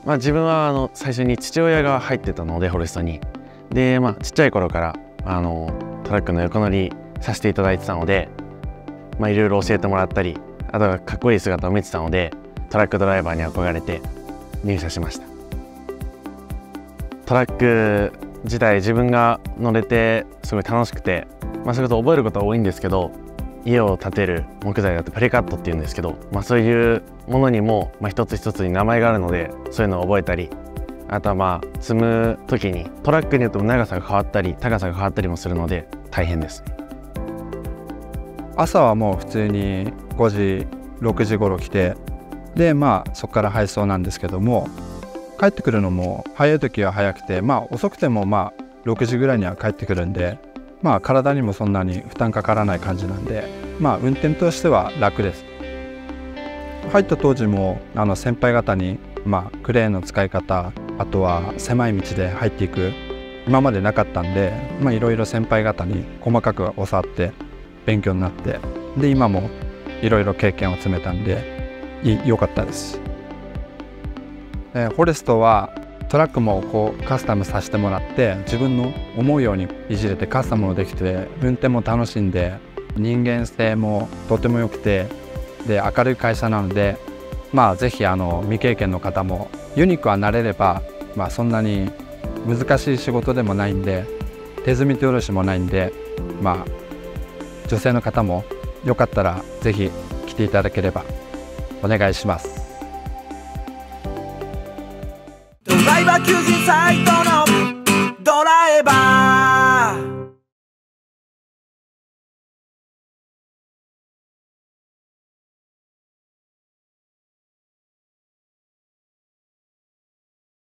自分は最初に父親が入ってたのでフォレストに。でちっちゃい頃からトラックの横乗りさせていただいてたので、いろいろ教えてもらったり、あとはかっこいい姿を見てたのでトラックドライバーに憧れて入社しました。トラック自体自分が乗れてすごい楽しくて、それこそ覚えることは多いんですけど、家を建てる木材だとプレカットっていうんですけど、そういうものにも一つ一つに名前があるので、そういうのを覚えたり、あとは積む時にトラックによっても長さが変わったり高さが変わったりもするので大変ですね。 朝はもう普通に5時6時頃来て、でそこから配送なんですけども、帰ってくるのも早い時は早くて、遅くても6時ぐらいには帰ってくるんで、体にもそんなに負担かからない感じなんで、運転としては楽です。入った当時も先輩方にクレーンの使い方、あとは狭い道で入っていく、今までなかったんで、いろいろ先輩方に細かく教わって勉強になって、で今もいろいろ経験を詰めたんで良かったです。フォレストはトラックもカスタムさせてもらって、自分の思うようにいじれてカスタムもできて、運転も楽しんで、人間性もとても良くて、で明るい会社なので、ぜひ未経験の方もユニークはなれれば、そんなに難しい仕事でもないんで、手積み手下ろしもないんで、女性の方もよかったらぜひ来ていただければお願いします。 ドライバー求人サイトの